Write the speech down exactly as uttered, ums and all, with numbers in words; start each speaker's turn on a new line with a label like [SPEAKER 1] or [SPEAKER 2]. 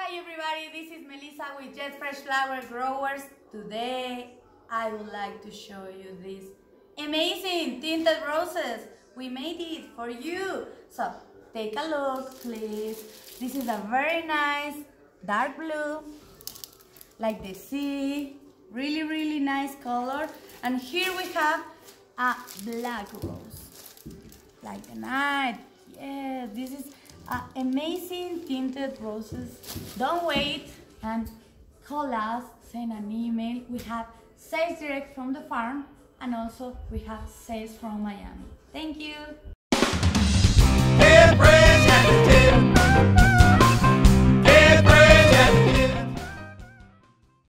[SPEAKER 1] Hi everybody, this is Melisa with Fresh Flower Growers. Today I would like to show you these amazing tinted roses. We made it for you. So take a look please. This is a very nice dark blue, like the sea. Really really nice color. And here we have a black rose, like the night. Yeah, this is Uh, amazing tinted roses. Don't wait and call us, send an email. We have sales direct from the farm and also we have sales from Miami. Thank you.